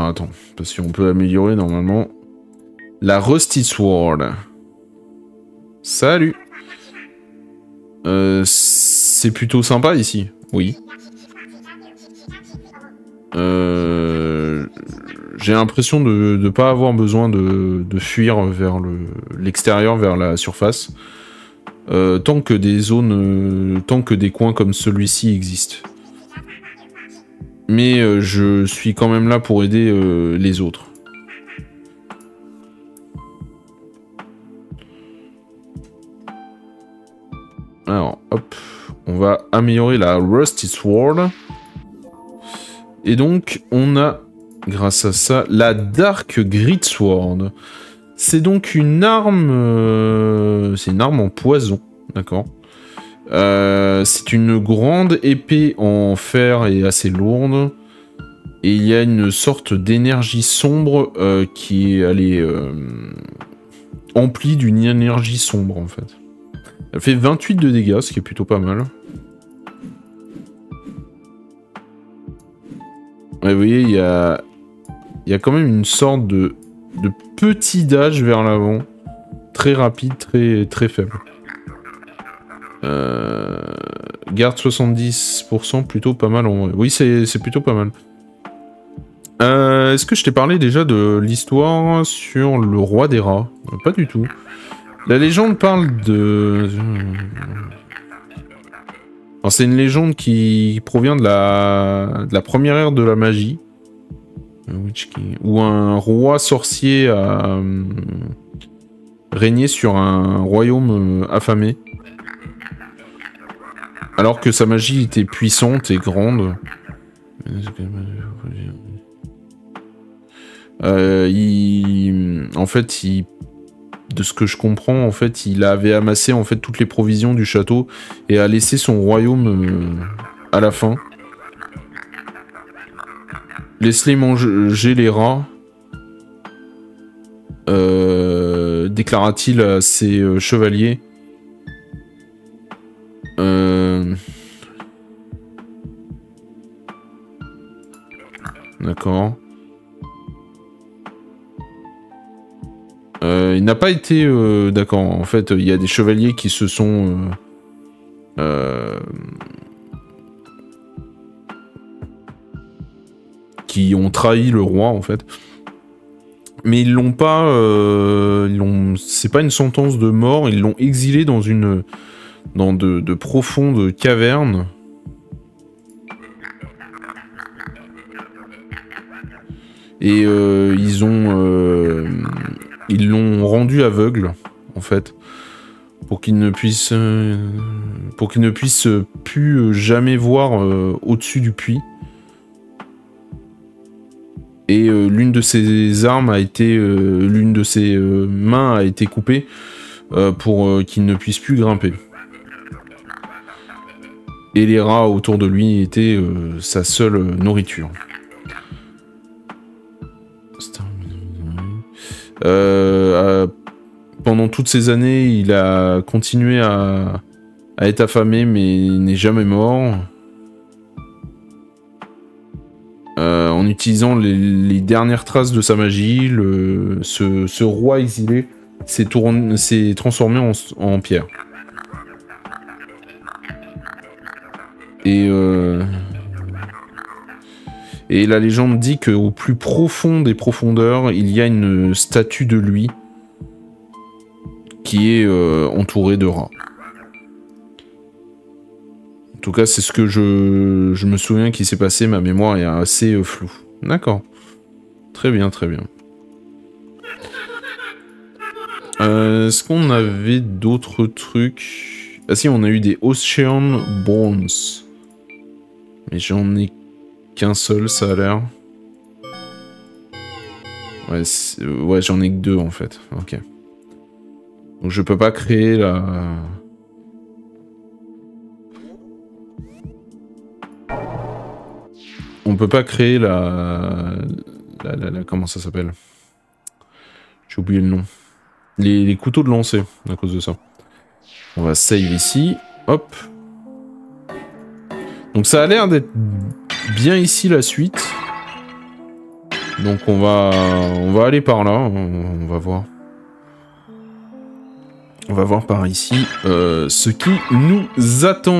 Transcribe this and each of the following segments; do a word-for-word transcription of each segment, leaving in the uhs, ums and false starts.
Alors attends, parce qu'on peut améliorer normalement. La Rusty Sword. Salut. Euh, c'est plutôt sympa ici. Oui. Euh, J'ai l'impression de ne pas avoir besoin de, de fuir vers l'extérieur, vers la surface. Euh, tant que des zones, euh, tant que des coins comme celui-ci existent. Mais euh, je suis quand même là pour aider euh, les autres. Alors, hop, on va améliorer la Rusty Sword. Et donc, on a, grâce à ça, la Dark Grit Sword. C'est donc une arme... Euh, c'est une arme en poison, d'accord. Euh, c'est une grande épée en fer et assez lourde. Et il y a une sorte d'énergie sombre euh, qui est, elle est euh, emplie d'une énergie sombre, en fait. Elle fait vingt-huit de dégâts, ce qui est plutôt pas mal. Ouais, vous voyez, il y a, il y a quand même une sorte de, de petit dash vers l'avant. Très rapide, très, très faible. Euh, garde soixante-dix pour cent, plutôt pas mal en vrai. Oui, c'est plutôt pas mal. Euh, Est-ce que je t'ai parlé déjà de l'histoire sur le roi des rats? Pas du tout. La légende parle de... C'est une légende qui provient de la... de la première ère de la magie. Où un roi sorcier a euh, régné sur un royaume euh, affamé. Alors que sa magie était puissante et grande. Euh, il... En fait, il... de ce que je comprends, en fait, il avait amassé en fait toutes les provisions du château et a laissé son royaume euh, à la fin. Laisse-les manger les rats, euh, déclara-t-il à ses euh, chevaliers. Euh... D'accord. Euh, il n'a pas été... Euh, D'accord, en fait, il y a des chevaliers qui se sont... Euh, euh, qui ont trahi le roi, en fait. Mais ils l'ont pas... Euh, ils l'ont... C'est pas une sentence de mort, ils l'ont exilé dans une... dans de, de profondes cavernes. Et euh, ils ont... Euh, ils l'ont rendu aveugle, en fait. Pour qu'il ne puisse... Euh, pour qu'il ne puisse plus jamais voir euh, au-dessus du puits. Et euh, l'une de ses armes a été... Euh, l'une de ses euh, mains a été coupée euh, pour euh, qu'il ne puisse plus grimper. Et les rats autour de lui étaient euh, sa seule nourriture. Euh, euh, pendant toutes ces années, il a continué à, à être affamé, mais n'est jamais mort. Euh, en utilisant les, les dernières traces de sa magie, le, ce, ce roi exilé s'est transformé en, en pierre. Et, euh, et la légende dit qu'au plus profond des profondeurs, il y a une statue de lui qui est euh, entourée de rats. En tout cas, c'est ce que je, je me souviens qui s'est passé. Ma mémoire est assez euh, floue. D'accord. Très bien, très bien. Euh, Est-ce qu'on avait d'autres trucs? Ah si, on a eu des Ocean Bones. Mais j'en ai qu'un seul, ça a l'air. Ouais, ouais j'en ai que deux en fait. Ok. Donc je peux pas créer la... On peut pas créer la... la, la, la... Comment ça s'appelle? J'ai oublié le nom. Les, les couteaux de lancer, à cause de ça. On va save ici. Hop. Donc ça a l'air d'être bien ici la suite. Donc on va, on va aller par là, on, on va voir. On va voir par ici euh, ce qui nous attend.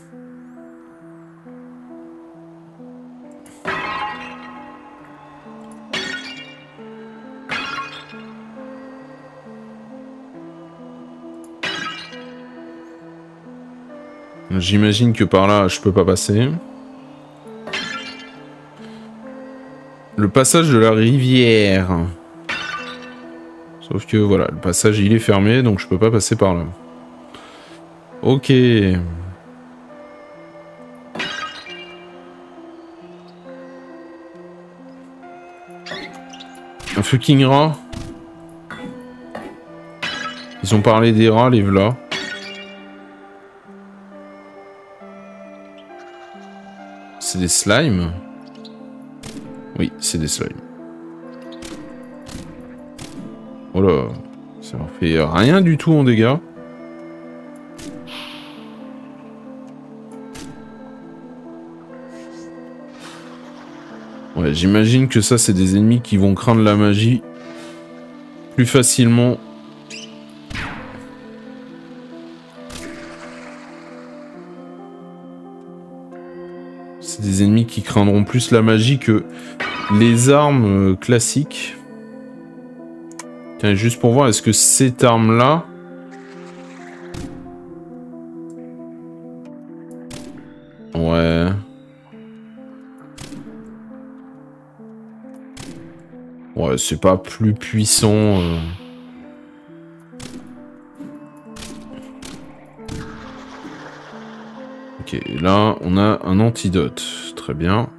J'imagine que par là, je peux pas passer. Le passage de la rivière. Sauf que voilà, le passage il est fermé, donc je peux pas passer par là. Ok. Un fucking rat. Ils ont parlé des rats, les v'là. C'est des slimes? Oui, c'est des slimes. Oh là, ça leur fait rien du tout en dégâts. Ouais, j'imagine que ça, c'est des ennemis qui vont craindre la magie plus facilement. C'est des ennemis qui craindront plus la magie que les armes euh, classiques. Tiens, juste pour voir, est-ce que cette arme-là... Ouais... Ouais, c'est pas plus puissant... Euh... Ok, là, on a un antidote. Très bien.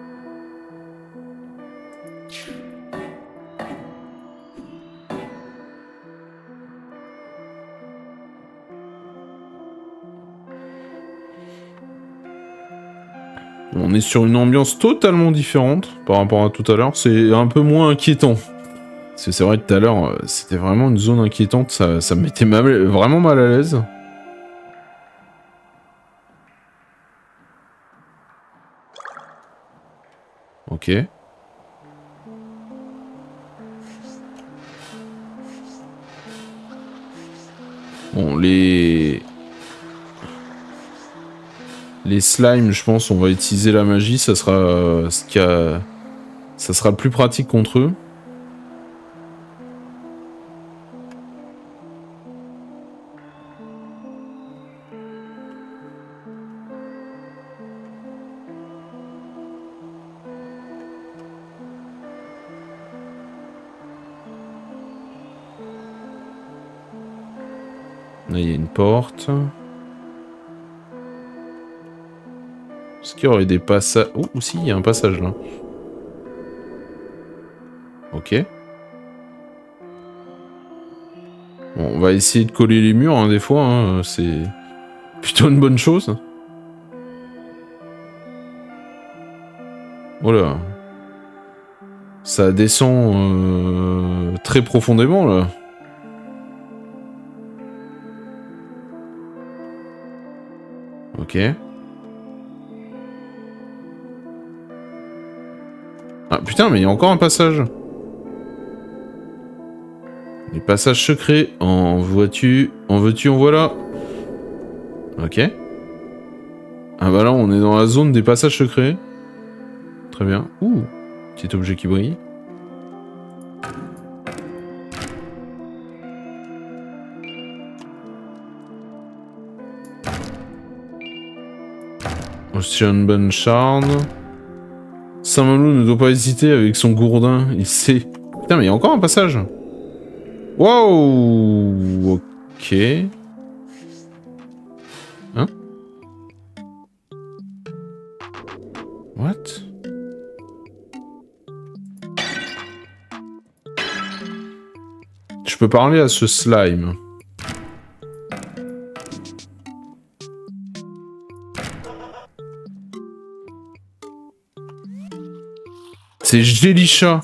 On est sur une ambiance totalement différente par rapport à tout à l'heure. C'est un peu moins inquiétant. Parce que c'est vrai que tout à l'heure, c'était vraiment une zone inquiétante. Ça, ça me mettait mal, vraiment mal à l'aise. Ok. Bon, les... Les slimes, je pense, on va utiliser la magie. Ça sera euh, ce qui a... Ça sera le plus pratique contre eux. Là, il y a une porte. Est-ce qu'il y aurait des passages... Oh, aussi, il y a un passage, là. Ok. Bon, on va essayer de coller les murs, hein, des fois. Hein, c'est plutôt une bonne chose. Voilà. Ça descend euh, très profondément, là. Ok. Ah putain, mais il y a encore un passage. Les passages secrets. En vois-tu, en veux-tu, en voilà. Ok. Ah bah là, on est dans la zone des passages secrets. Très bien. Ouh, petit objet qui brille. Ocean Bun Shard. Saint-Malo ne doit pas hésiter avec son gourdin, il sait. Putain, mais il y a encore un passage. Wow. Ok. Hein? What? Je peux parler à ce slime. C'est Gélisha.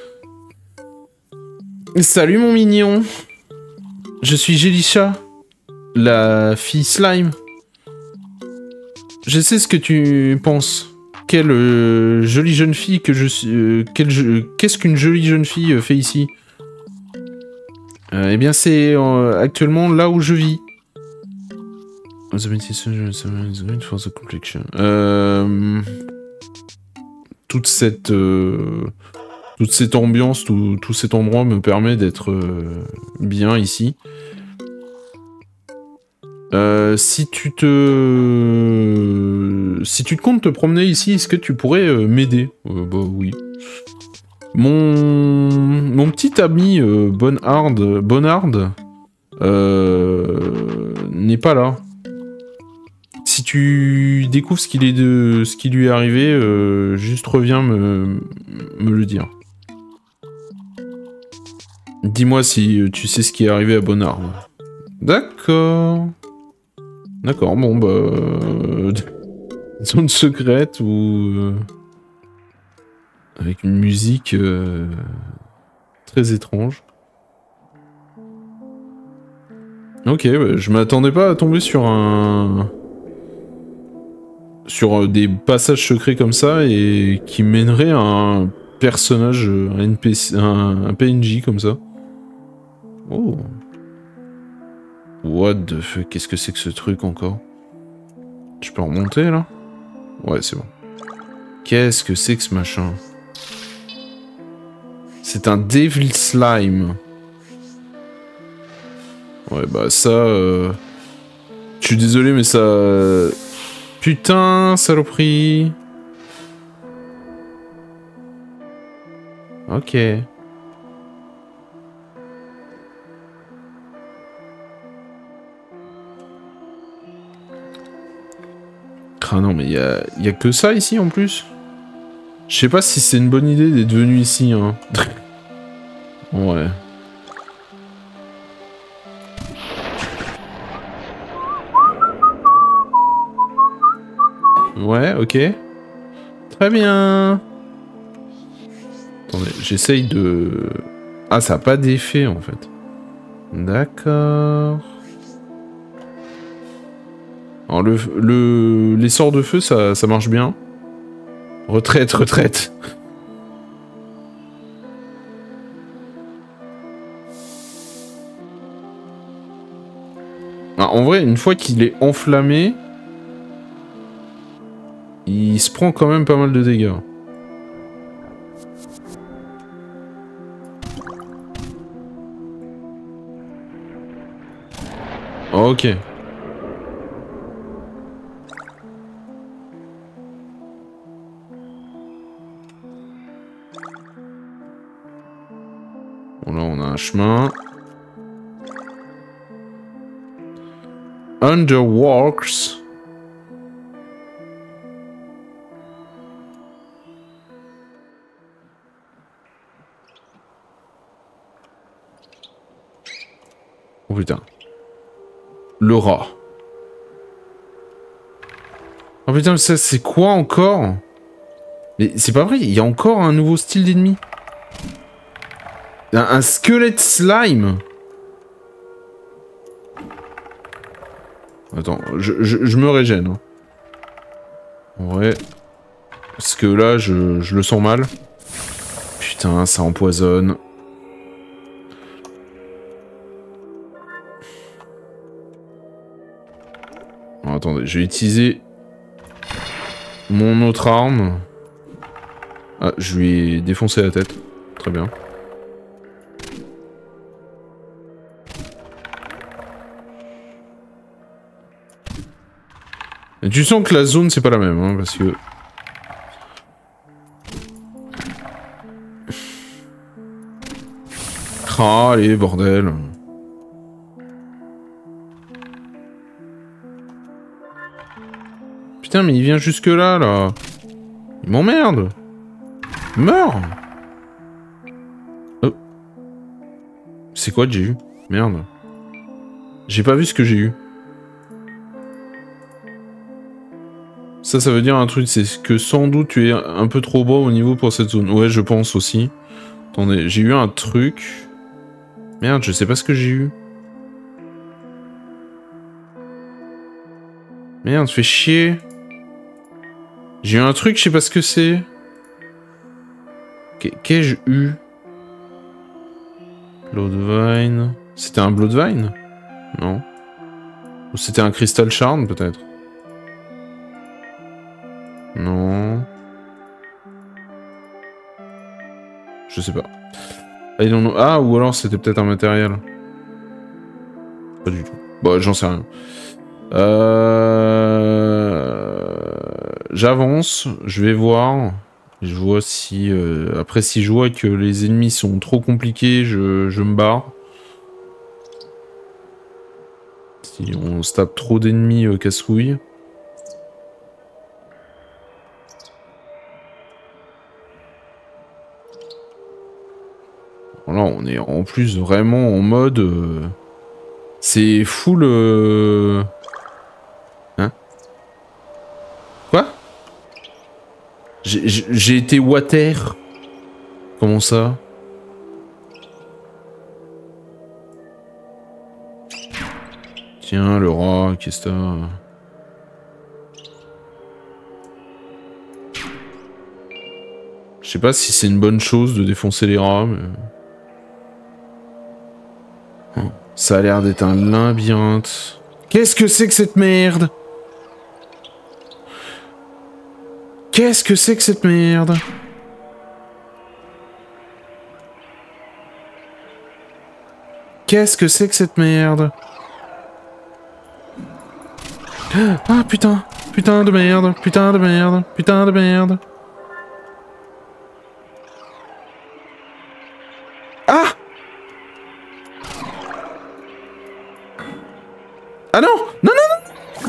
Salut mon mignon. Je suis Gélisha, la fille slime. Je sais ce que tu penses. quelle euh, jolie jeune fille que je suis... Euh, Qu'est-ce qu'une jolie jeune fille euh, fait ici? euh, Eh bien, c'est euh, actuellement là où je vis. Euh, toute cette... Euh, toute cette ambiance, tout, tout cet endroit me permet d'être euh, bien ici. Euh, si tu te... Si tu te comptes te promener ici, est-ce que tu pourrais euh, m'aider? euh, Bah oui. Mon... Mon petit ami euh, Bonhard, Bonhard euh, n'est pas là. Si tu découvres ce, qu'il est de... ce qui lui est arrivé, euh, juste reviens me... me le dire. Dis-moi si tu sais ce qui est arrivé à Bonhard. D'accord. D'accord, bon bah... Euh... zone secrète ou... Euh... avec une musique euh... très étrange. Ok, bah, je m'attendais pas à tomber sur un... sur euh, des passages secrets comme ça et qui mèneraient à un personnage, un, N P C, un, un P N J comme ça. Oh. What the fuck, qu'est-ce que c'est que ce truc encore? Je peux remonter là? Ouais, c'est bon. Qu'est-ce que c'est que ce machin? C'est un Devil Slime. Ouais, bah ça... Euh... Je suis désolé, mais ça... Putain, saloperie. Ok. Ah non, mais il y a... y a que ça ici en plus. Je sais pas si c'est une bonne idée d'être venu ici, hein. Ouais. Ouais, ok. Très bien. Attendez, j'essaye de... Ah, ça n'a pas d'effet, en fait. D'accord. Alors, le, le, les sorts de feu, ça, ça marche bien. Retraite, retraite. Ah, en vrai, une fois qu'il est enflammé, il se prend quand même pas mal de dégâts. Ok. Bon, là, on a un chemin. Underworks. Oh putain. Le rat. Oh putain, mais ça, c'est quoi encore? Mais c'est pas vrai, il y a encore un nouveau style d'ennemi. Un, un squelette slime. Attends, je, je, je me régène. Hein. Ouais. Parce que là, je, je le sens mal. Putain, ça empoisonne. Oh, attendez, je vais utiliser mon autre arme. Ah, je lui ai défoncé la tête. Très bien. Et tu sens que la zone, c'est pas la même, hein, parce que... Ah, allez, bordel. Putain, mais il vient jusque là, là. Il m'emmerde. Meurs. Oh. C'est quoi que j'ai eu? Merde. J'ai pas vu ce que j'ai eu. Ça, ça veut dire un truc, c'est que sans doute tu es un peu trop bas au niveau pour cette zone. Ouais, je pense aussi. Attendez, j'ai eu un truc... Merde, je sais pas ce que j'ai eu. Merde, fais chier. J'ai eu un truc, je sais pas ce que c'est. Qu'ai-je eu? Bloodvine. C'était un Bloodvine? Non. Ou c'était un Crystal Shard, peut-être? Non. Je sais pas. I don't know. Ah, ou alors c'était peut-être un matériel. Pas du tout. Bon, j'en sais rien. Euh... J'avance, je vais voir. Je vois si... Euh... Après, si je vois que les ennemis sont trop compliqués, je, je me barre. Si on se tape trop d'ennemis euh, casse-couilles. Là, on est en plus vraiment en mode... Euh... C'est full... Euh... Hein? Quoi? J'ai été water. Comment ça? Tiens, le rat, qu'est-ce que t'as? Je sais pas si c'est une bonne chose de défoncer les rats, mais... Ça a l'air d'être un labyrinthe. Qu'est-ce que c'est que cette merde? Qu'est-ce que c'est que cette merde? Qu'est-ce que c'est que cette merde? Ah putain, putain de merde, putain de merde, putain de merde. Ah! Ah non! Non, non, non!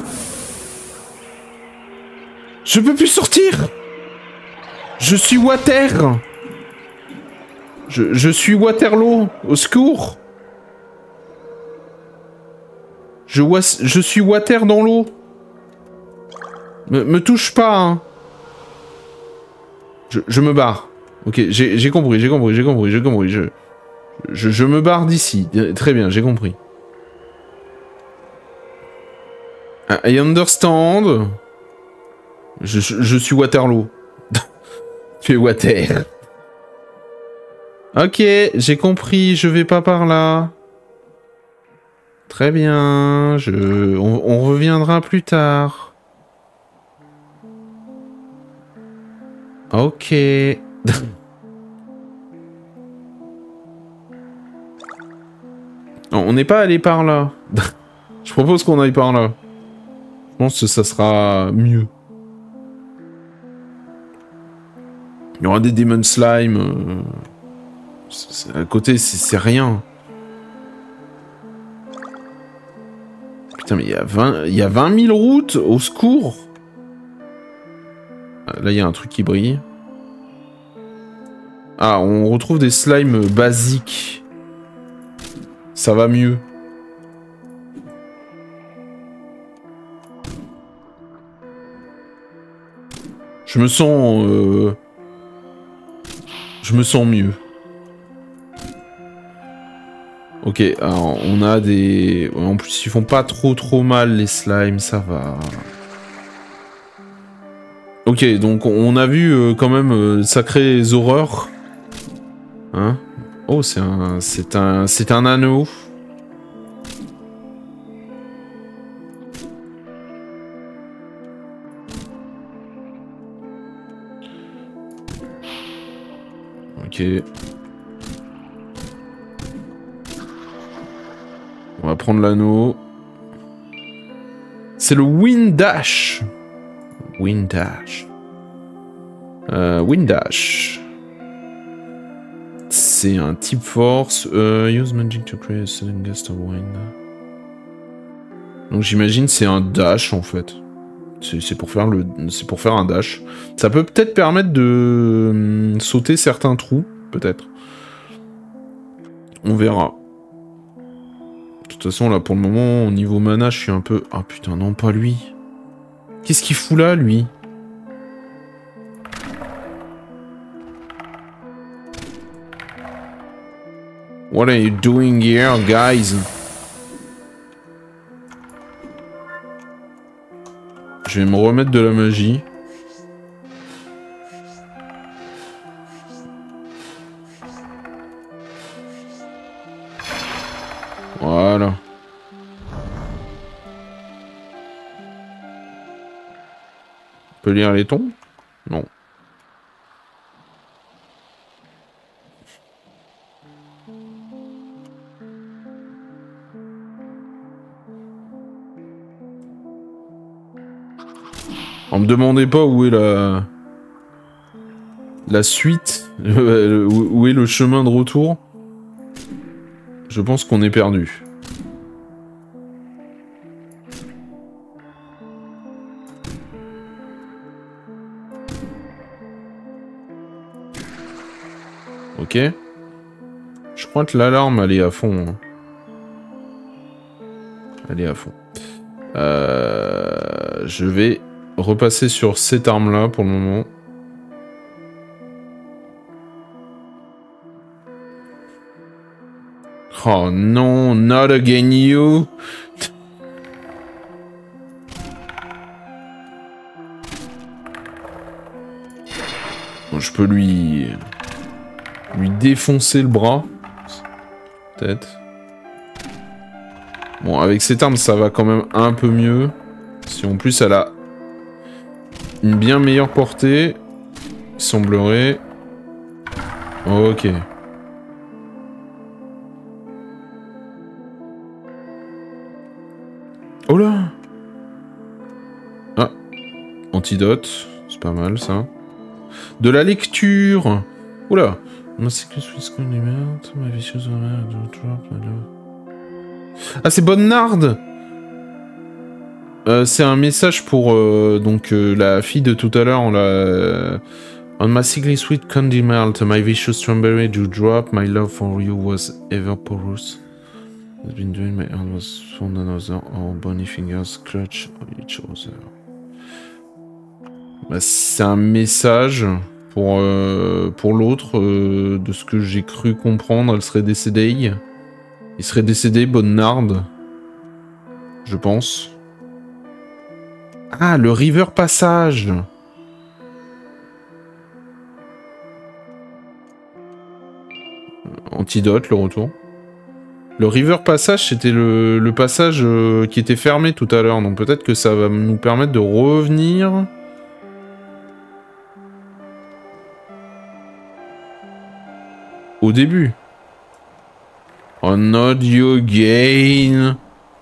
Je peux plus sortir! Je suis water! Je, je suis Waterloo! Au secours! Je, je suis water dans l'eau! Me, me touche pas, hein! Je, je me barre. Ok, j'ai compris, j'ai compris, j'ai compris, j'ai compris. Je, je, je me barre d'ici. Très bien, j'ai compris. I understand. Je, je, je suis Waterloo. Tu es water. Ok, j'ai compris, je vais pas par là. Très bien, je... on, on reviendra plus tard. Ok. Non, on n'est pas allé par là. Je propose qu'on aille par là. Je pense que ça sera mieux. Il y aura des Demon Slime. Euh... À côté, c'est rien. Putain, mais il y a vingt... il y a vingt mille routes, au secours. Là, il y a un truc qui brille. Ah, on retrouve des slimes basiques. Ça va mieux. Je me sens... Euh... Je me sens mieux. Ok, alors on a des... En plus, ils font pas trop trop mal, les slimes, ça va. Ok, donc on a vu euh, quand même euh, sacrées horreurs. Hein? Oh, c'est un... C'est un... C'est un anneau. Ok. On va prendre l'anneau. C'est le Wind Dash. Wind Dash. Euh, Wind Dash. C'est un type force. Uh, use magic to create a sudden gust of wind. Donc j'imagine c'est un dash en fait. C'est pour faire le, c'est pour faire un dash. Ça peut peut-être permettre de hum, sauter certains trous, peut-être. On verra. De toute façon là pour le moment au niveau mana je suis un peu... Ah putain non pas lui. Qu'est-ce qu'il fout là lui? What are you doing here guys? Je vais me remettre de la magie. Voilà. On peut lire les tons? Non. On me demandez pas où est la... La suite, où est le chemin de retour. Je pense qu'on est perdu. Ok. Je crois que l'alarme, elle est à fond. Hein. Elle est à fond. Euh, je vais repasser sur cette arme-là pour le moment. Oh non, not again you. Bon, je peux lui... lui défoncer le bras. Peut-être. Bon, avec cette arme, ça va quand même un peu mieux. Si en plus, elle a une bien meilleure portée, il semblerait. Ok. Oh là! Ah. Antidote. C'est pas mal, ça. De la lecture! Oula! Ah, c'est Bonnard! euh, C'est un message pour euh, donc euh, la fille de tout à l'heure. Euh, On my sickly sweet candy melt, my vicious strawberry do drop, my love for you was ever porous. Has been doing my hand was found another, our bony fingers clutch each other. Bah, c'est un message pour, euh, pour l'autre, euh, de ce que j'ai cru comprendre, elle serait décédée. Il serait décédé, Bonnard. Je pense. Ah, le River Passage. Antidote, le retour. Le River Passage, c'était le, le passage euh, qui était fermé tout à l'heure. Donc peut-être que ça va nous permettre de revenir... au début. Oh, not you again.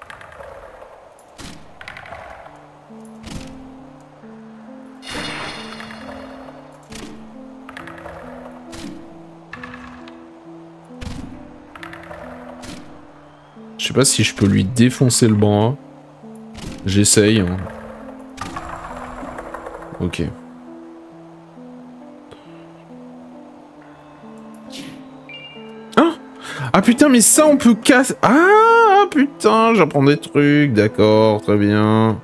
Je sais pas si je peux lui défoncer le bras. J'essaye. Hein. Ok. Ah, ah putain, mais ça on peut casser... Ah putain, j'apprends des trucs. D'accord, très bien.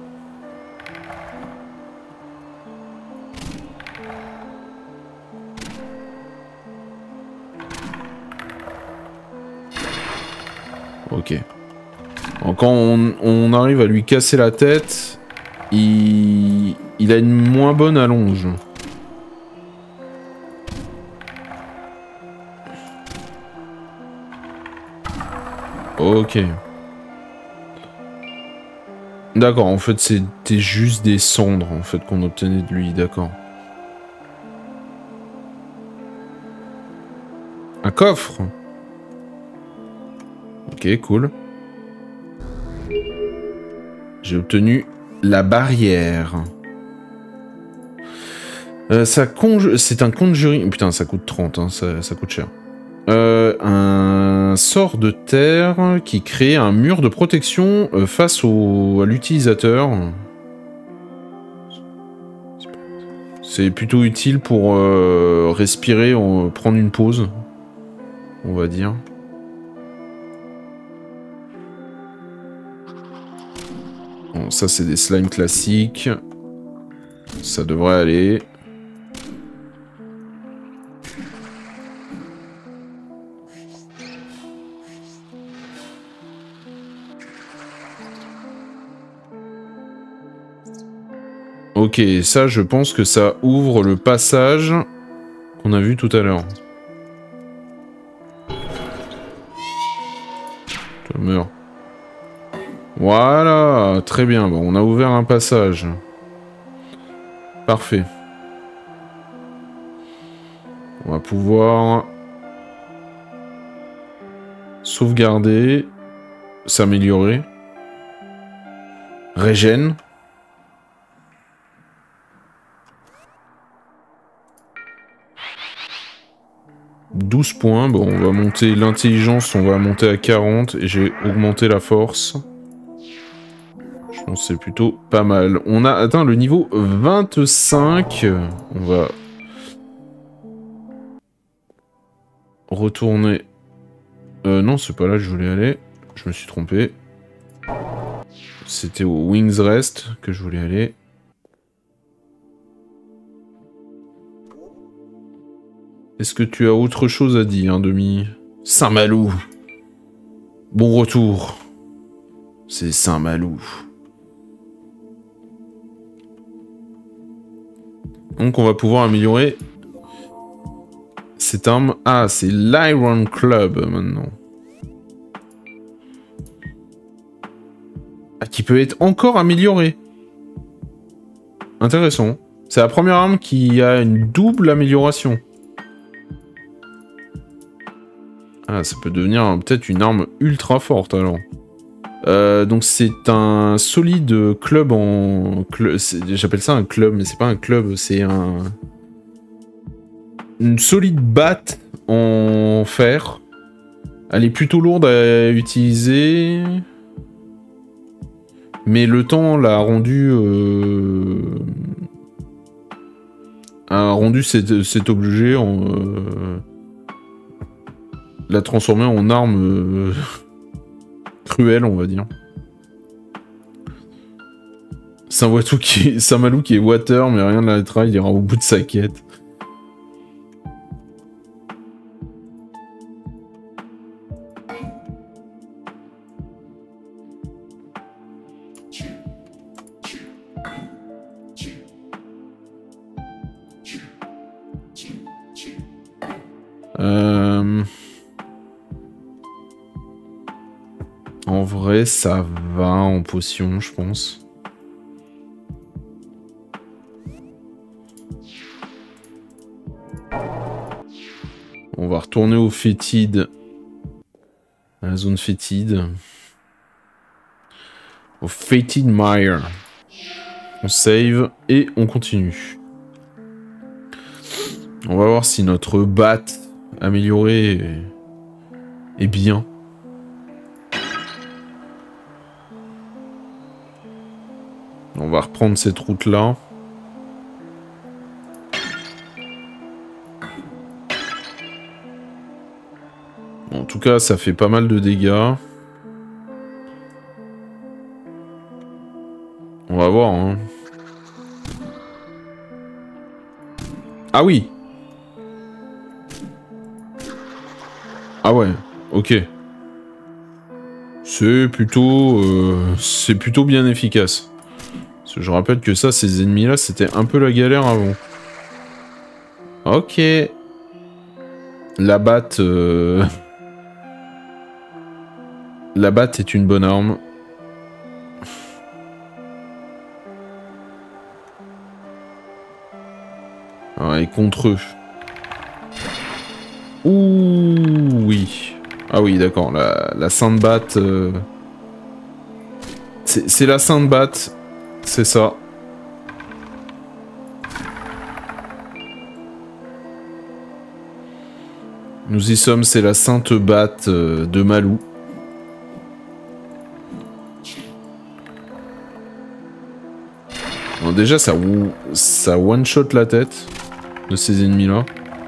Ok. Donc quand on, on arrive à lui casser la tête, il, il a une moins bonne allonge. Ok. D'accord, en fait c'était juste des cendres en fait qu'on obtenait de lui, d'accord. Un coffre. Ok, cool. J'ai obtenu la barrière. Euh, ça conj... C'est un conjuring... Putain, ça coûte trente, hein, ça, ça coûte cher. Euh, un sort de terre qui crée un mur de protection euh, face au... à l'utilisateur. C'est plutôt utile pour euh, respirer, euh, prendre une pause, on va dire. Bon, ça c'est des slimes classiques. Ça devrait aller. Ok, ça je pense que ça ouvre le passage qu'on a vu tout à l'heure. Je meurs. Voilà, très bien. Bon, on a ouvert un passage. Parfait. On va pouvoir sauvegarder, s'améliorer, régène. douze points, bon on va monter l'intelligence, on va monter à quarante et j'ai augmenté la force. Je pense que c'est plutôt pas mal. On a atteint le niveau vingt-cinq, on va retourner... Euh, non c'est pas là que je voulais aller, je me suis trompé. C'était au Wings Rest que je voulais aller. Est-ce que tu as autre chose à dire, hein, Demi? Saint-Malou. Bon retour. C'est Saint-Malou. Donc on va pouvoir améliorer cette arme. Ah, c'est l'Iron Club maintenant. Ah, qui peut être encore amélioré. Intéressant. C'est la première arme qui a une double amélioration. Ah, ça peut devenir peut-être une arme ultra forte alors. Euh, donc c'est un solide club en... Cl J'appelle ça un club, mais c'est pas un club, c'est un... Une solide batte en fer. Elle est plutôt lourde à utiliser. Mais le temps l'a rendu... Euh... a rendu cet, cet objet en... Euh... l'a transformé en arme... Euh... cruelle, on va dire. Saint-Malou qui... Saint-Malou qui est water, mais rien ne l'arrêtera, il ira au bout de sa quête. Euh... En vrai, ça va en potion, je pense. On va retourner au fétide. À la zone fétide. Au Fated Mire. On save et on continue. On va voir si notre bat amélioré est, est bien. On va reprendre cette route-là. En tout cas, ça fait pas mal de dégâts. On va voir, hein. Ah oui! Ah ouais, ok. C'est plutôt... Euh, c'est plutôt bien efficace. Parce que je rappelle que ça, ces ennemis-là, c'était un peu la galère avant. Ok. La batte... Euh... La batte est une bonne arme. Ah, et contre eux. Ouh, oui. Ah oui, d'accord, la, la sainte batte... Euh... C'est la sainte batte, c'est ça. Nous y sommes, c'est la sainte batte euh, de Malou. Bon, déjà, ça, ça one-shot la tête de ces ennemis-là.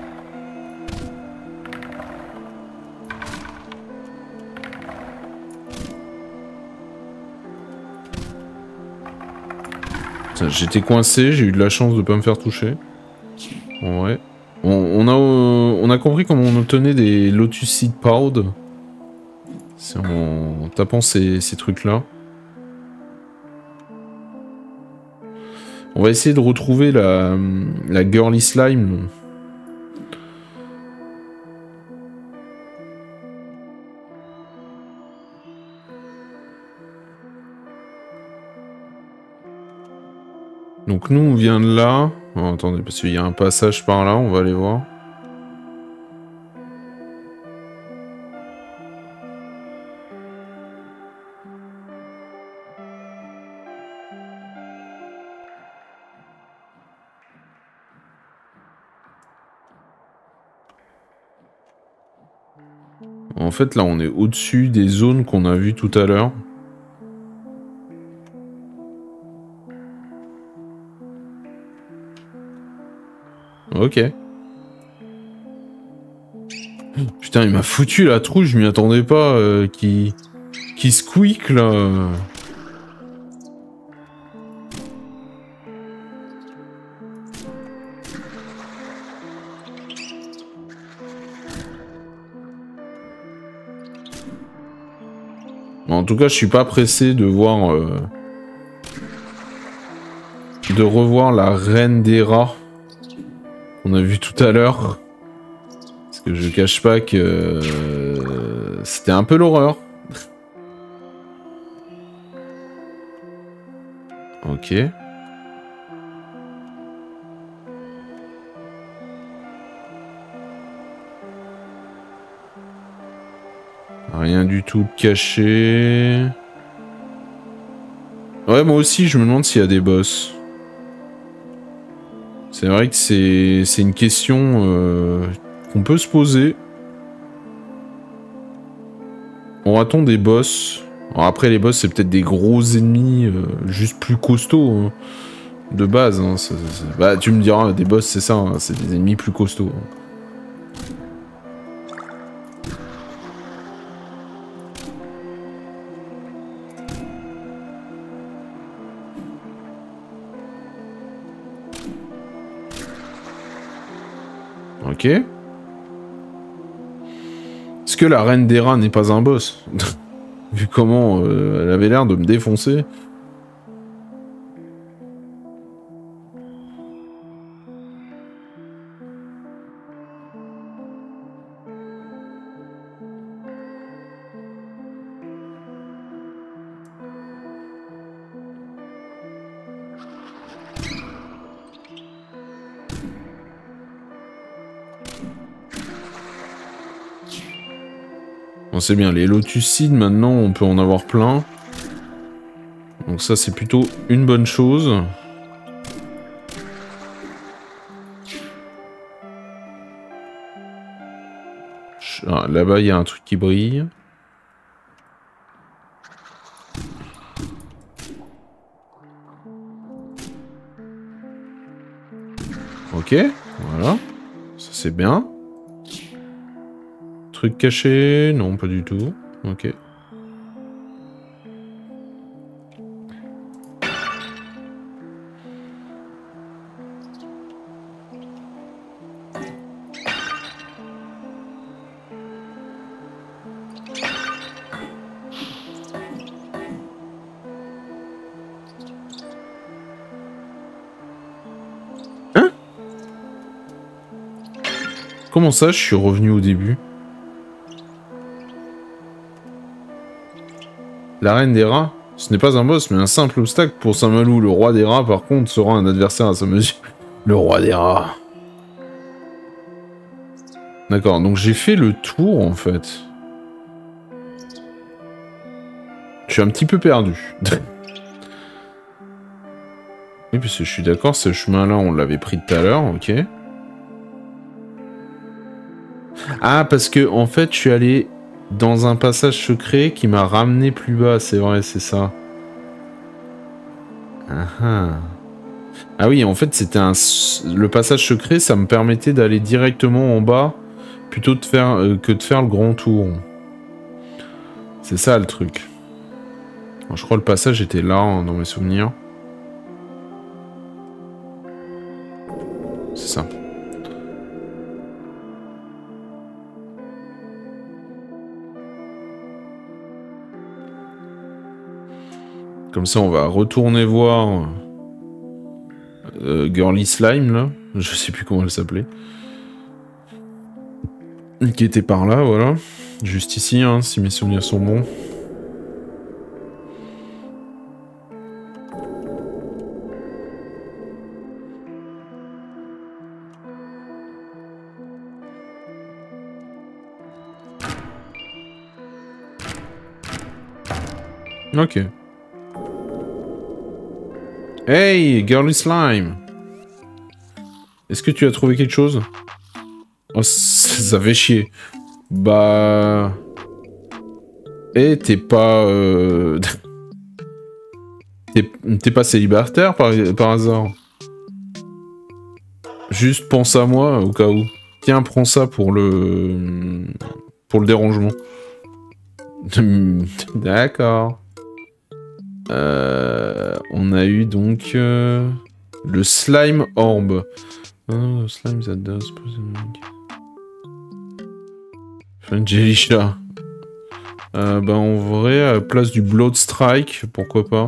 J'étais coincé, j'ai eu de la chance de pas me faire toucher. En vrai. On, on, a, on a compris comment on obtenait des Lotus Seed Powder. C'est en tapant ces, ces trucs-là. On va essayer de retrouver la, la Girly Slime. Donc nous, on vient de là. Oh, attendez, parce qu'il y a un passage par là, on va aller voir. En fait, là, on est au-dessus des zones qu'on a vues tout à l'heure. Ok. Putain, il m'a foutu la trouille, je m'y attendais pas, euh, qui... qui squeak, là. En tout cas, je suis pas pressé de voir... Euh... de revoir la reine des rats qu'on a vu tout à l'heure. Parce que je cache pas que... Euh... c'était un peu l'horreur. Ok. Rien du tout de caché. Ouais, moi aussi, je me demande s'il y a des boss. C'est vrai que c'est c'est une question euh, qu'on peut se poser. Aura-t-on des boss? Alors après, les boss, c'est peut-être des gros ennemis, euh, juste plus costauds, hein, de base. Hein, c'est, c'est... Bah, tu me diras, des boss, c'est ça, hein, c'est des ennemis plus costauds. Hein. Ok. Est-ce que la reine des rats n'est pas un boss? Vu comment euh, elle avait l'air de me défoncer. Bon, c'est bien, les lotucides, maintenant, on peut en avoir plein. Donc ça, c'est plutôt une bonne chose. Ah, là-bas, il y a un truc qui brille. Ok, voilà. Ça, c'est bien. Truc caché? Non, pas du tout. Ok. Hein? Comment ça, je suis revenu au début? La reine des rats? Ce n'est pas un boss, mais un simple obstacle pour Saint-Malou. Le roi des rats, par contre, sera un adversaire à sa mesure. Le roi des rats. D'accord, donc j'ai fait le tour, en fait. Je suis un petit peu perdu. Oui, parce que je suis d'accord, ce chemin-là, on l'avait pris tout à l'heure, ok. Ah, parce que, en fait, je suis allé dans un passage secret qui m'a ramené plus bas, c'est vrai, c'est ça. Ah, ah. Ah oui, en fait, c'était un... Le passage secret, ça me permettait d'aller directement en bas, plutôt de faire, euh, que de faire le grand tour. C'est ça, le truc. Alors, je crois que le passage était là, hein, dans mes souvenirs. C'est ça. Comme ça, on va retourner voir euh, Girly Slime, là. Je sais plus comment elle s'appelait. Qui était par là, voilà. Juste ici, hein, si mes souvenirs sont bons. Ok. Hey, Girly Slime. Est-ce que tu as trouvé quelque chose? Oh, ça fait chier. Bah... Eh, t'es pas... Euh... T'es pas célibataire par, par hasard? Juste pense à moi au cas où. Tiens, prends ça pour le... Pour le dérangement. D'accord. Euh, on a eu donc... Euh, le Slime Orb. Oh, slime that does... Angelisha. Euh, bah en vrai, à la place du Blood Strike, pourquoi pas.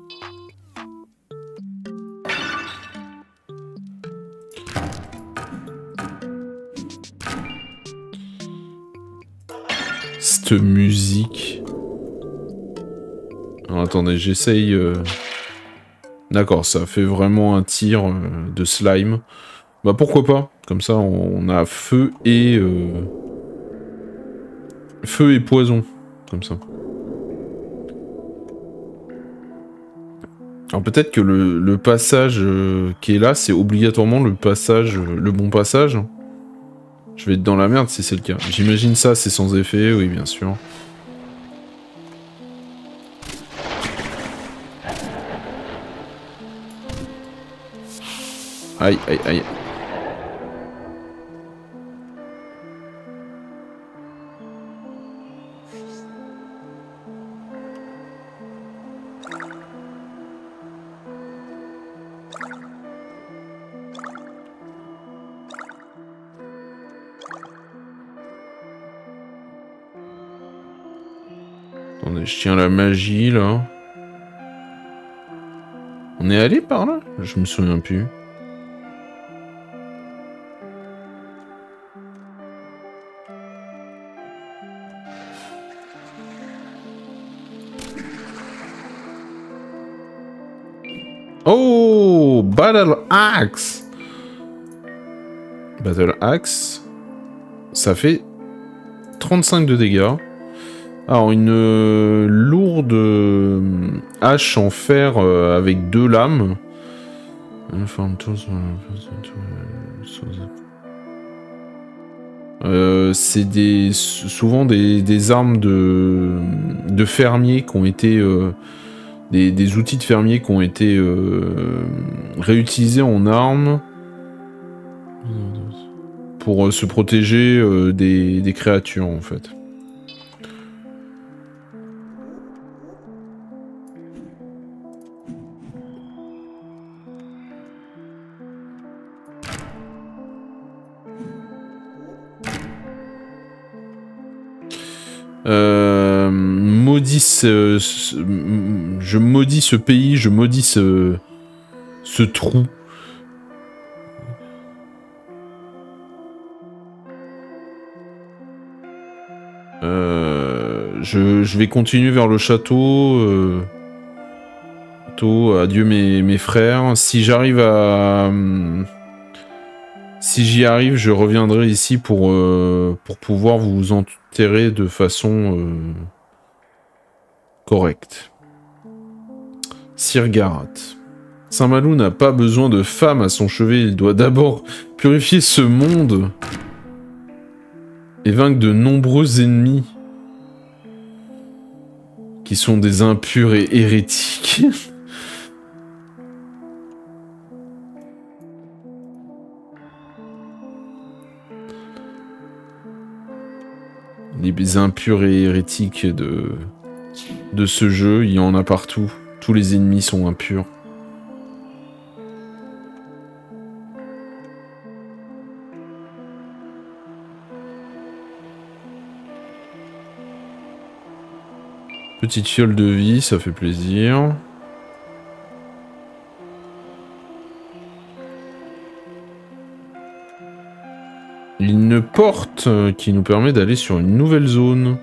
Cette musique. Alors, attendez, j'essaye... Euh... D'accord, ça fait vraiment un tir euh, de slime. Bah pourquoi pas. Comme ça, on a feu et... Euh... Feu et poison. Comme ça. Alors peut-être que le, le passage euh, qui est là, c'est obligatoirement le passage, euh, le bon passage. Je vais être dans la merde si c'est le cas. J'imagine ça, c'est sans effet, oui bien sûr. Aïe, aïe, aïe. Attendez, je tiens la magie là. On est allé par là? Je me souviens plus. Oh, Battle Axe. Battle Axe. Ça fait trente-cinq de dégâts. Alors, une euh, lourde euh, hache en fer euh, avec deux lames. Euh, c'est des, souvent des, des armes de, de fermiers qui ont été... Euh, des, des outils de fermiers qui ont été euh, réutilisés en armes pour euh, se protéger euh, des, des créatures, en fait. Euh, maudis ce, ce, je maudis ce pays, je maudis ce, ce trou. Euh, je, je vais continuer vers le château. Euh, château, adieu mes, mes frères. Si j'arrive à... Si j'y arrive, je reviendrai ici pour, euh, pour pouvoir vous enterrer de façon euh, correcte. Sir Garat. Saint-Malou n'a pas besoin de femme à son chevet, il doit d'abord purifier ce monde et vaincre de nombreux ennemis qui sont des impurs et hérétiques. Les impurs et hérétiques de, de ce jeu, il y en a partout. Tous les ennemis sont impurs. Petite fiole de vie, ça fait plaisir. Une porte qui nous permet d'aller sur une nouvelle zone.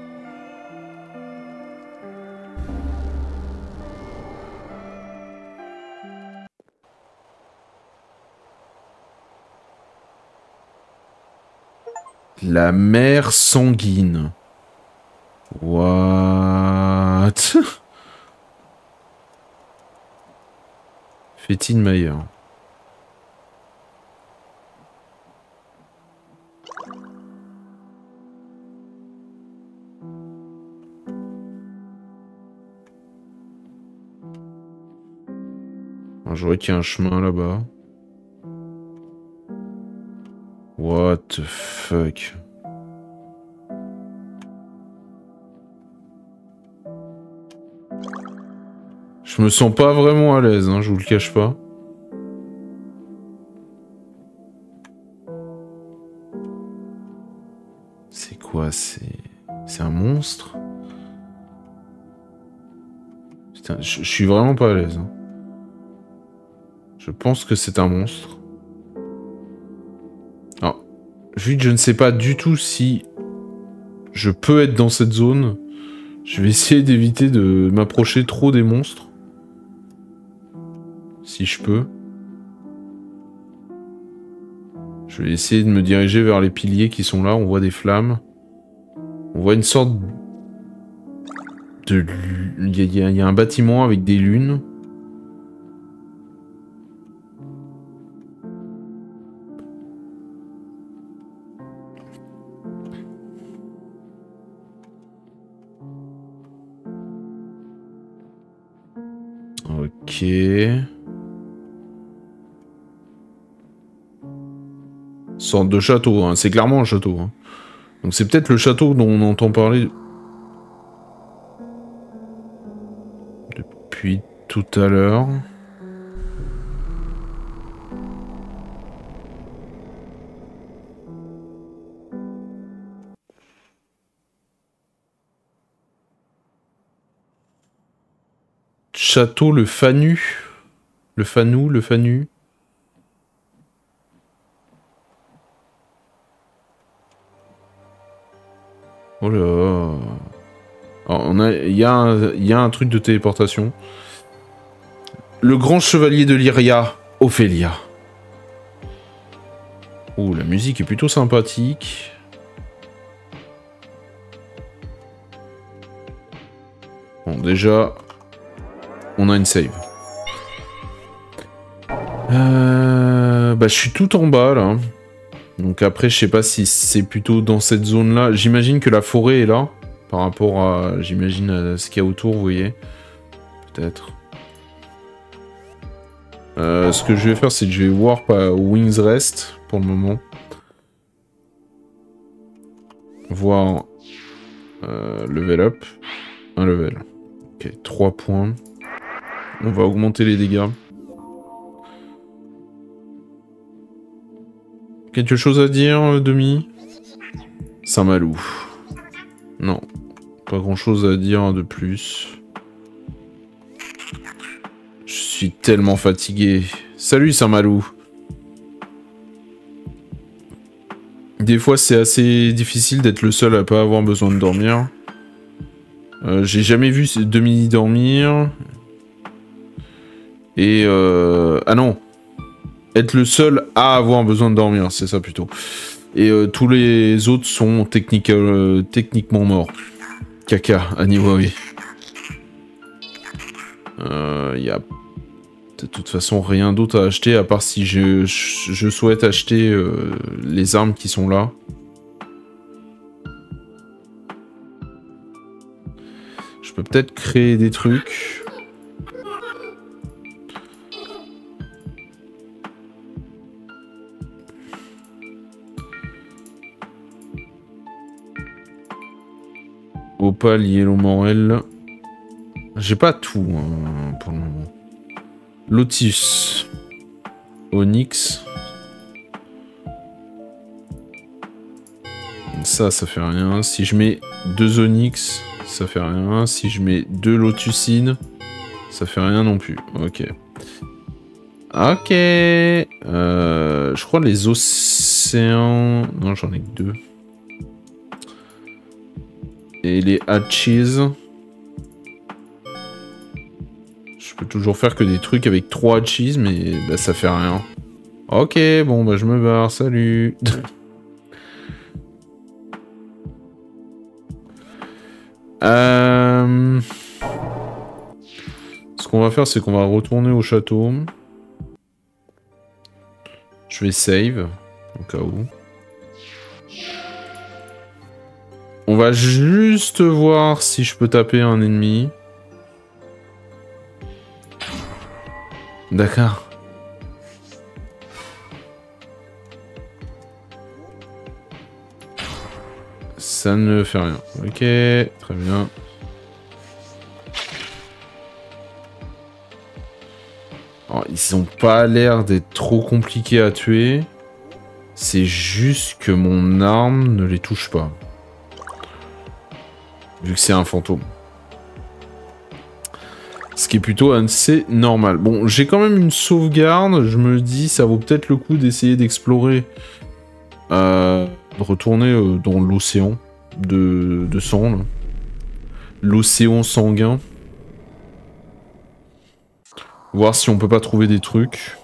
La mer sanguine. What? Fétine Mayer. Je vois qu'il y a un chemin là-bas. What the fuck? Je me sens pas vraiment à l'aise, hein, je vous le cache pas. C'est quoi? C'est... C'est un monstre? Putain, je, je suis vraiment pas à l'aise. Hein. Je pense que c'est un monstre. Alors, vu que je ne sais pas du tout si je peux être dans cette zone, je vais essayer d'éviter de m'approcher trop des monstres. Si je peux. Je vais essayer de me diriger vers les piliers qui sont là. On voit des flammes. On voit une sorte de... Il y, y, y a un bâtiment avec des lunes. Ok. Sorte de château, hein. C'est clairement un château. Hein. Donc c'est peut-être le château dont on entend parler depuis tout à l'heure. Château le Fanu. Le Fanou, le Fanu. Oh là. Alors, on a, il y a un, il y a un truc de téléportation. Le grand chevalier de Lyria, Ophélia. Oh, la musique est plutôt sympathique. Bon, déjà, on a une save. Euh, bah, je suis tout en bas, là. Donc après, je sais pas si c'est plutôt dans cette zone-là. J'imagine que la forêt est là. Par rapport à, j'imagine, à ce qu'il y a autour, vous voyez. Peut-être. Euh, ce que je vais faire, c'est que je vais voir pas Wings Rest, pour le moment. Voir... Euh, level up. Un level. Ok, trois points. On va augmenter les dégâts. Quelque chose à dire, Demi? Saint-Malou. Non. Pas grand chose à dire de plus. Je suis tellement fatigué. Salut Saint-Malou. Des fois c'est assez difficile d'être le seul à pas avoir besoin de dormir. Euh, J'ai jamais vu Demi dormir. Et euh... Ah non. Être le seul à avoir besoin de dormir, c'est ça plutôt. Et euh, tous les autres sont technique, euh, techniquement morts. Caca, anyway. Il euh, y a de toute façon rien d'autre à acheter, à part si je, je, je souhaite acheter euh, les armes qui sont là. Je peux peut-être créer des trucs. Opal, Yellow Morel. J'ai pas tout hein, pour le moment. Lotus. Onyx. Ça, ça fait rien. Si je mets deux Onyx, ça fait rien. Si je mets deux Lotusines, ça fait rien non plus. Ok. Ok. Euh, je crois les océans... Non, j'en ai que deux. Et les hatches. Je peux toujours faire que des trucs avec trois hatches, mais bah, ça fait rien. Ok, bon, bah je me barre, salut. euh... Ce qu'on va faire, c'est qu'on va retourner au château. Je vais save, au cas où. On va juste voir si je peux taper un ennemi. D'accord. Ça ne fait rien. Ok, très bien. Alors, ils ont pas l'air d'être trop compliqués à tuer. C'est juste que mon arme ne les touche pas. Vu que c'est un fantôme. Ce qui est plutôt assez normal. Bon, j'ai quand même une sauvegarde. Je me dis, ça vaut peut-être le coup d'essayer d'explorer. Euh, de retourner euh, dans l'océan de, de sang. L'océan sanguin. Voir si on peut pas trouver des trucs.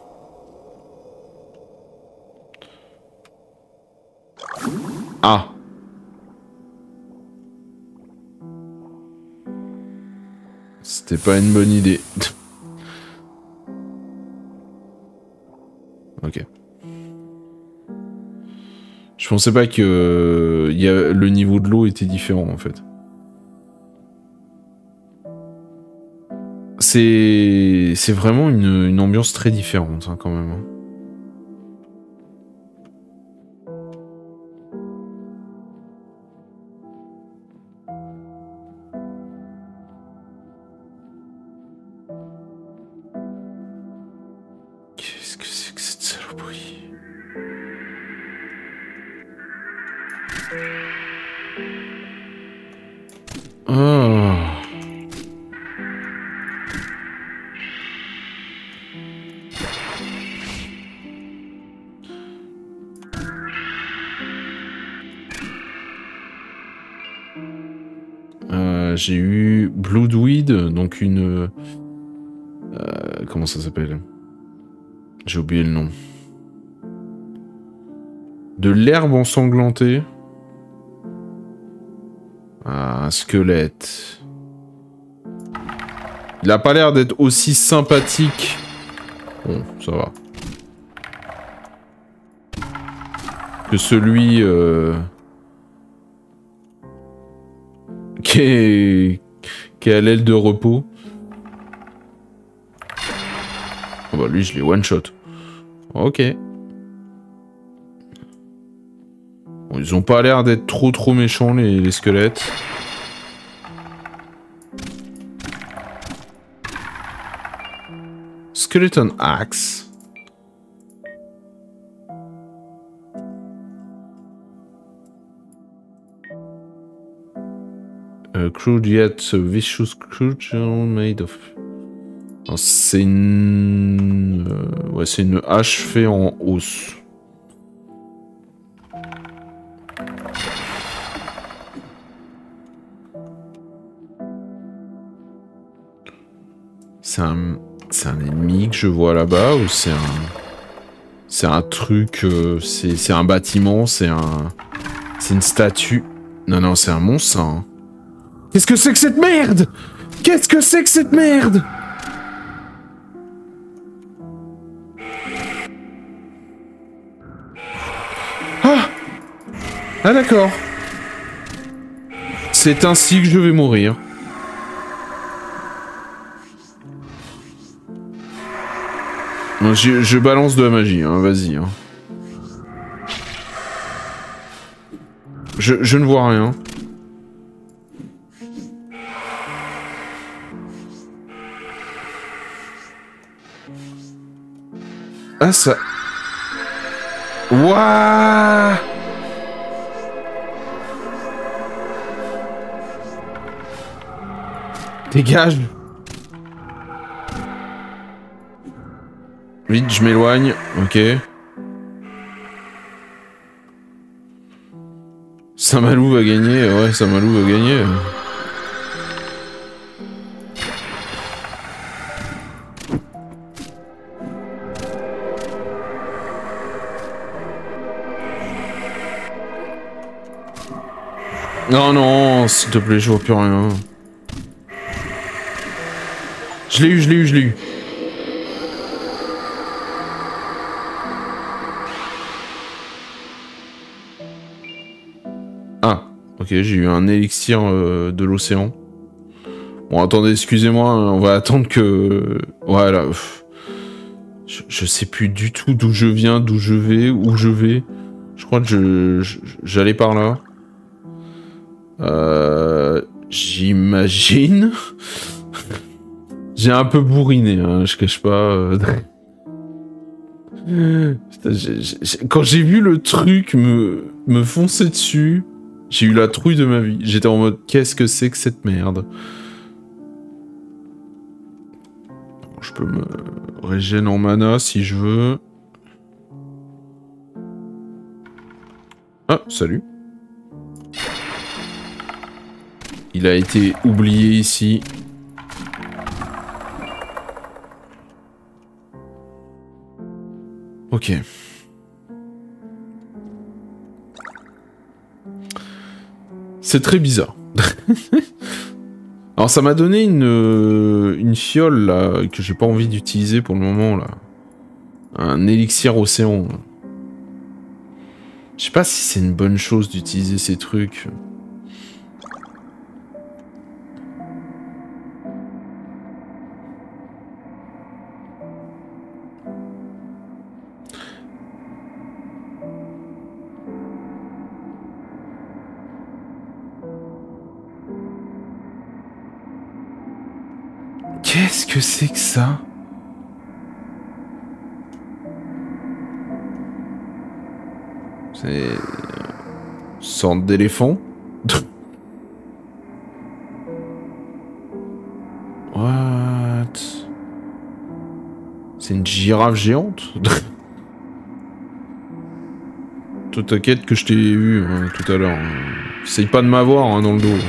Ah! C'était pas une bonne idée. Ok. Je pensais pas que euh, y a, le niveau de l'eau était différent en fait. C'est c'est vraiment une, une ambiance très différente hein, quand même. Qu'est-ce que c'est que cette saloperie? Oh. Euh, j'ai eu Bloodweed, donc une... Euh, comment ça s'appelle? J'ai oublié le nom. De l'herbe ensanglantée. Ah, un squelette. Il a pas l'air d'être aussi sympathique. Bon, ça va. Que celui... Euh... Qui est... Qui est à l'aile de repos. Oh bah lui, je l'ai one-shot. Ok. Bon, ils ont pas l'air d'être trop trop méchants, les, les squelettes. Skeleton Axe. Uh, crude yet vicious crucial made of... C'est une... Euh, ouais, c'est une hache faite en os. C'est un... C'est un ennemi que je vois là-bas ou c'est un... C'est un truc... Euh, c'est un bâtiment, c'est un... C'est une statue. Non, non, c'est un monstre, hein. Qu'est-ce que c'est que cette merde? Qu'est-ce que c'est que cette merde? Ah! Ah d'accord. C'est ainsi que je vais mourir. Je, je balance de la magie, hein, vas-y. Hein. Je, je ne vois rien. Ah ça... Wouah! Dégage! Vite, je m'éloigne. Ok. Saint-Malou va gagner. Ouais, Saint-Malou va gagner. Non, non, s'il te plaît, je vois plus rien. Je l'ai eu, je l'ai eu, je l'ai eu. Ah, ok, j'ai eu un élixir euh, de l'océan. Bon, attendez, excusez-moi, hein, on va attendre que... Voilà. Je, je sais plus du tout d'où je viens, d'où je vais, où je vais. Je crois que je, je, j'allais par là. Euh... J'imagine... J'ai un peu bourriné, hein, je cache pas. Euh... Putain, j'ai, j'ai... Quand j'ai vu le truc me, me foncer dessus, j'ai eu la trouille de ma vie. J'étais en mode, qu'est-ce que c'est que cette merde? Je peux me régénérer en mana si je veux. Ah, salut. Il a été oublié ici. Ok. C'est très bizarre. Alors ça m'a donné une, une fiole là, que j'ai pas envie d'utiliser pour le moment là. Un élixir océan. Je sais pas si c'est une bonne chose d'utiliser ces trucs. Qu'est-ce que c'est que ça? C'est... une sorte d'éléphant? What? C'est une girafe géante? Toi t'inquiète que je t'ai vu hein, tout à l'heure. Essaye pas de m'avoir hein, dans le dos.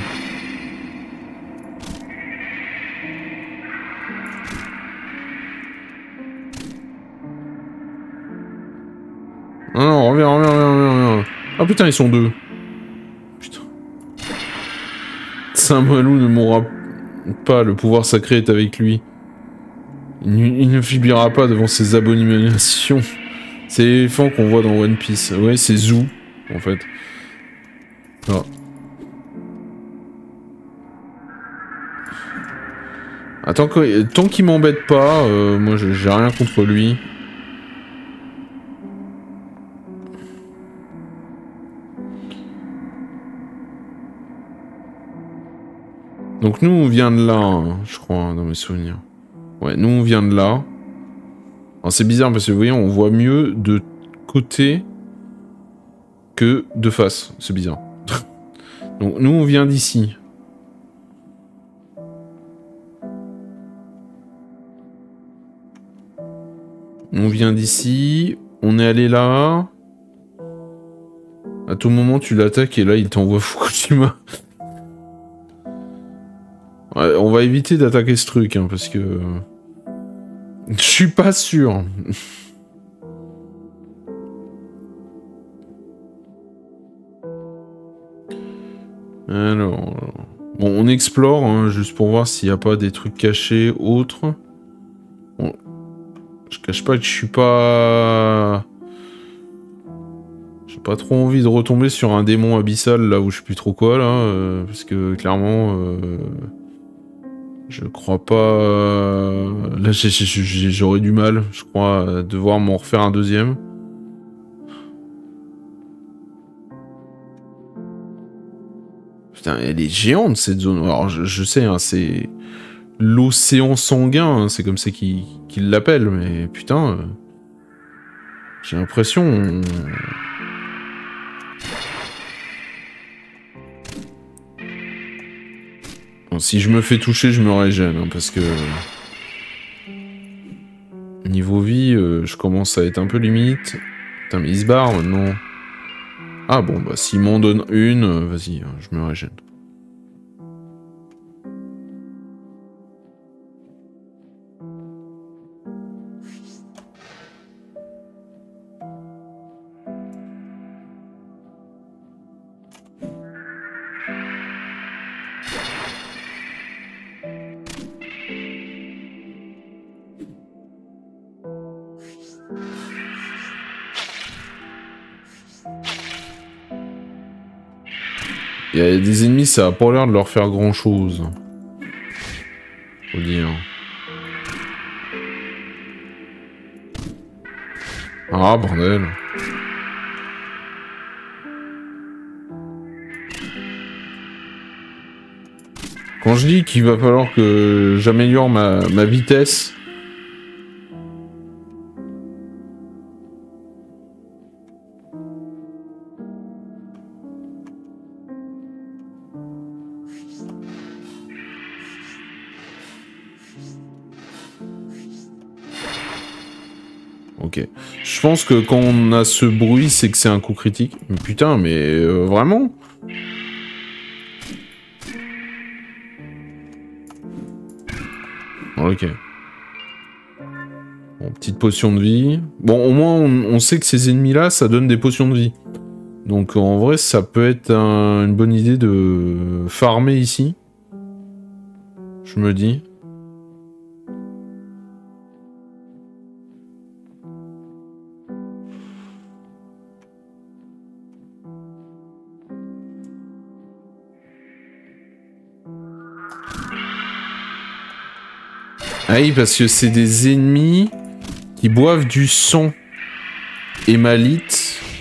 Non, non, reviens, reviens, reviens, reviens. Ah putain, ils sont deux. Putain. Saint-Malou ne mourra pas, le pouvoir sacré est avec lui. Il, il ne fibillera pas devant ses abominations. C'est l'éléphant qu'on voit dans One Piece. Ouais, c'est Zou, en fait. Ah. Attends, tant qu'il m'embête pas, euh, moi j'ai rien contre lui. Donc nous on vient de là, hein, je crois, hein, dans mes souvenirs. Ouais, nous on vient de là. Alors c'est bizarre parce que vous voyez, on voit mieux de côté que de face. C'est bizarre. Donc nous on vient d'ici. On vient d'ici. On est allé là. À tout moment tu l'attaques et là il t'envoie Fukushima. Ouais, on va éviter d'attaquer ce truc, hein, parce que... Je suis pas sûr. Alors... Bon, on explore, hein, juste pour voir s'il n'y a pas des trucs cachés, autres. Bon, je cache pas que je suis pas... J'ai pas trop envie de retomber sur un démon abyssal, là où je sais plus trop quoi, là, euh, parce que, clairement... Euh... Je crois pas... Euh... Là, j'aurais du mal, je crois, à devoir m'en refaire un deuxième. Putain, elle est géante, cette zone. Alors, je, je sais, hein, c'est... l'océan sanguin, hein, c'est comme ça qu'ils qu'ils l'appellent, mais putain... Euh... J'ai l'impression... On... Bon, si je me fais toucher, je me régène, hein, parce que... Niveau vie, euh, je commence à être un peu limite. Putain, mais il se barre, maintenant. Ah bon, bah s'il m'en donne une, euh, vas-y, hein, je me régène. Il y a des ennemis, ça a pas l'air de leur faire grand chose. Faut dire. Ah, bordel. Quand je dis qu'il va falloir que j'améliore ma, ma vitesse... Ok. Je pense que quand on a ce bruit, c'est que c'est un coup critique. Mais putain, mais euh, vraiment? Ok. Bon, petite potion de vie. Bon, au moins, on, on sait que ces ennemis-là, ça donne des potions de vie. Donc, en vrai, ça peut être un, une bonne idée de farmer ici. Je me dis. Ah oui, parce que c'est des ennemis qui boivent du sang hémalite.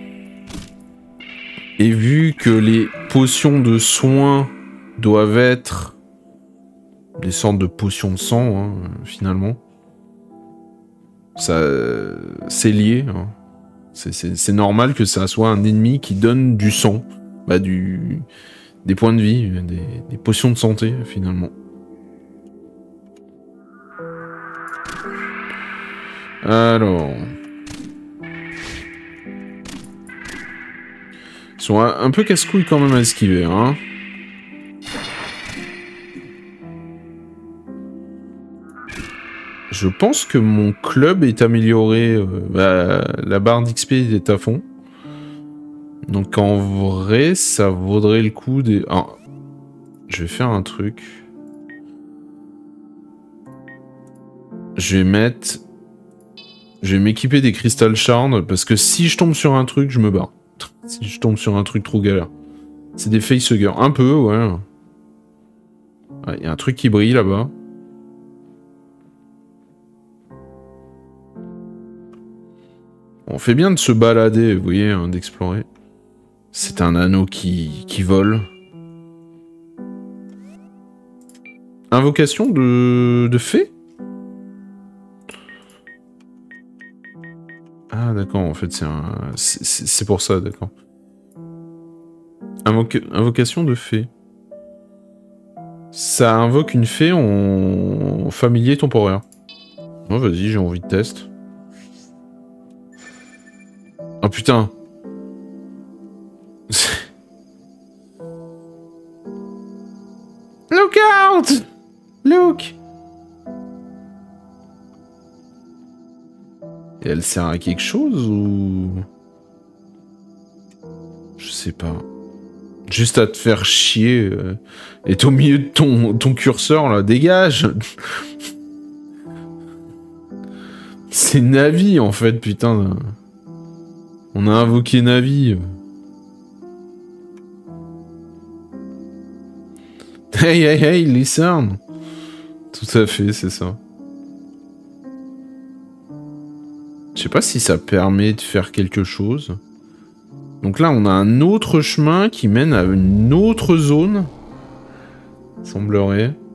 Et vu que les potions de soins doivent être des sortes de potions de sang, hein, finalement, ça, c'est lié. Hein. C'est normal que ça soit un ennemi qui donne du sang, bah, du, des points de vie, des, des potions de santé, finalement. Alors... Ils sont un, un peu casse-couilles quand même à esquiver, hein. Je pense que mon club est amélioré. Euh, bah, la barre d'X P est à fond. Donc en vrai, ça vaudrait le coup des... Ah, je vais faire un truc. Je vais mettre... Je vais m'équiper des Crystal Shards, parce que si je tombe sur un truc, je me barre. Si je tombe sur un truc trop galère. C'est des facehuggers. Un peu, ouais. Il ouais, y a un truc qui brille là-bas. On fait bien de se balader, vous voyez, hein, d'explorer. C'est un anneau qui, qui vole. Invocation de, de fée? Ah d'accord, en fait c'est un... C'est pour ça, d'accord. Invoca... Invocation de fée. Ça invoque une fée en familier temporaire. Oh vas-y, j'ai envie de test. Oh putain. Look out! Look! Et elle sert à quelque chose ou... Je sais pas. Juste à te faire chier. Euh, et au milieu de ton, ton curseur là, dégage! C'est Navi en fait, putain. On a invoqué Navi. Hey hey hey, listen! Tout à fait, c'est ça. Je sais pas si ça permet de faire quelque chose. Donc là, on a un autre chemin qui mène à une autre zone. Semblerait.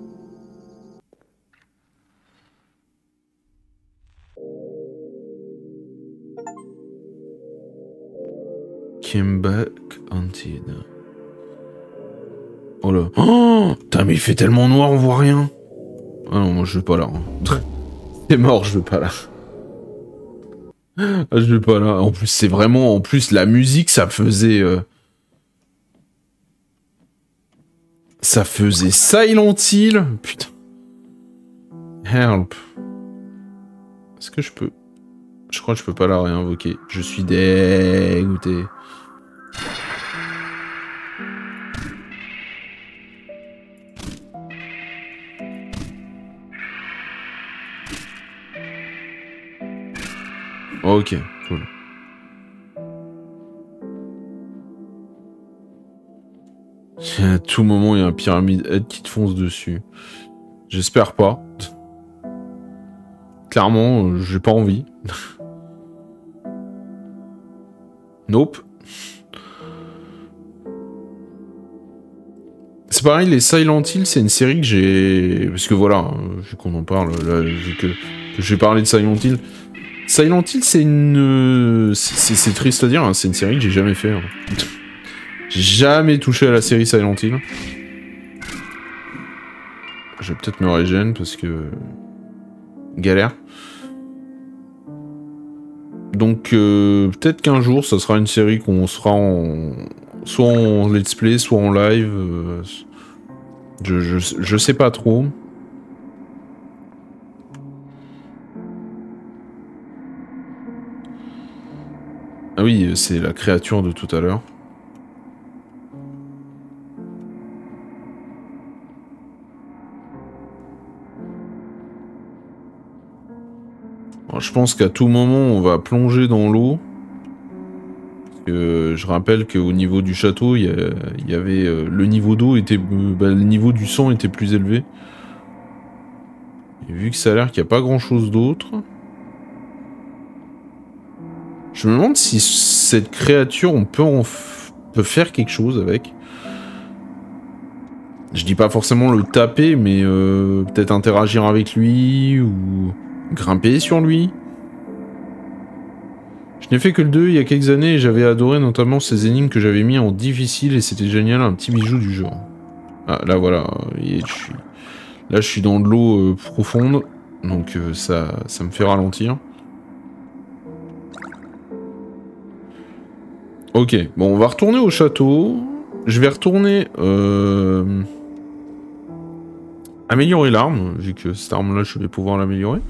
Came back hunted. Oh là. Oh putain, mais il fait tellement noir, on voit rien. Ah non, moi je vais pas là. Hein. C'est mort, je vais pas là. Ah, je vais pas là. En plus, c'est vraiment... En plus, la musique, ça faisait... Euh... Ça faisait Silent Hill. Putain. Help. Est-ce que je peux... Je crois que je peux pas la réinvoquer. Je suis dégoûté. Ok, cool. À tout moment, il y a un Pyramid Head qui te fonce dessus. J'espère pas. Clairement, euh, j'ai pas envie. Nope. C'est pareil, les Silent Hill, c'est une série que j'ai... Parce que voilà, vu qu'on en parle, là, vu que, que j'ai parlé de Silent Hill... Silent Hill, c'est une... C'est triste à dire, hein, c'est une série que j'ai jamais fait. Hein. J'ai jamais touché à la série Silent Hill. Je vais peut-être me régénérer parce que... Galère. Donc, euh, peut-être qu'un jour, ça sera une série qu'on sera en... Soit en let's play, soit en live. Euh... Je, je, je sais pas trop. Ah oui, c'est la créature de tout à l'heure. Je pense qu'à tout moment, on va plonger dans l'eau. Euh, je rappelle qu'au niveau du château, il y, y avait euh, le niveau d'eau était, euh, bah, le niveau du sang était plus élevé. Et vu que ça a l'air qu'il n'y a pas grand chose d'autre, je me demande si cette créature, on peut, en f peut faire quelque chose avec. Je dis pas forcément le taper, mais euh, peut-être interagir avec lui ou grimper sur lui. Je n'ai fait que le deux il y a quelques années et j'avais adoré notamment ces énigmes que j'avais mis en difficile et c'était génial, un petit bijou du genre. Ah là voilà, et je suis... là je suis dans de l'eau euh, profonde, donc euh, ça, ça me fait ralentir. Ok, bon on va retourner au château. Je vais retourner... Euh... améliorer l'arme, vu que cette arme là je vais pouvoir l'améliorer.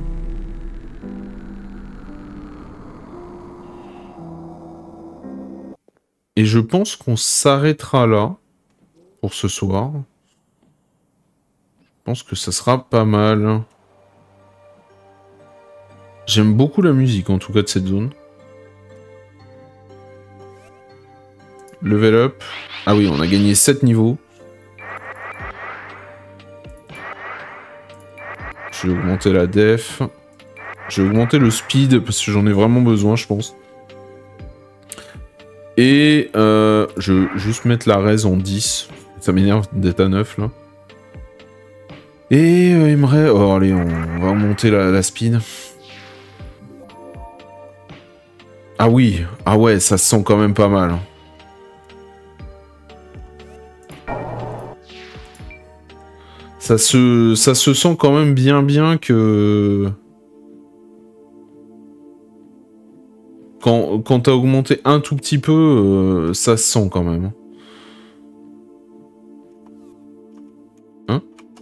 Et je pense qu'on s'arrêtera là pour ce soir. Je pense que ça sera pas mal. J'aime beaucoup la musique en tout cas de cette zone. Level up. Ah oui, on a gagné sept niveaux. Je vais augmenter la def. Je vais augmenter le speed parce que j'en ai vraiment besoin, je pense. Et euh, je vais juste mettre la raise en dix. Ça m'énerve d'être à neuf là. Et euh, il me reste... Oh allez, on va augmenter la, la speed. Ah oui, ah ouais, ça se sent quand même pas mal. Ça se, ça se sent quand même bien bien que... Quand, quand t'as augmenté un tout petit peu, euh, ça se sent quand même. Hein?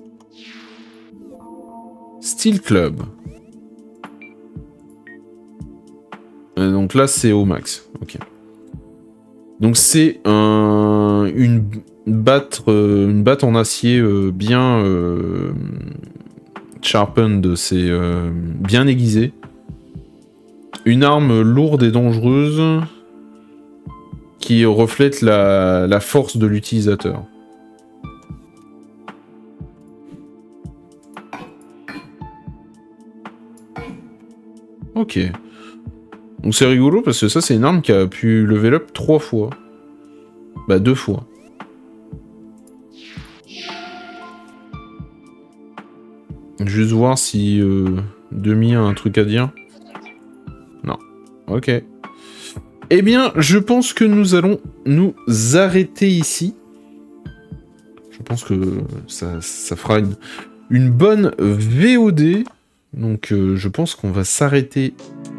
Steel Club. Euh, donc là, c'est au max. Ok. Donc c'est un, une batte, euh, une batte en acier euh, bien euh, sharpened, c'est euh, bien aiguisé. Une arme lourde et dangereuse qui reflète la, la force de l'utilisateur. Ok. Donc c'est rigolo parce que ça c'est une arme qui a pu level up trois fois. Bah deux fois. Juste voir si euh, Demi a un truc à dire. Non. Ok. Eh bien, je pense que nous allons nous arrêter ici. Je pense que ça, ça fera une, une bonne V O D. Donc euh, je pense qu'on va s'arrêter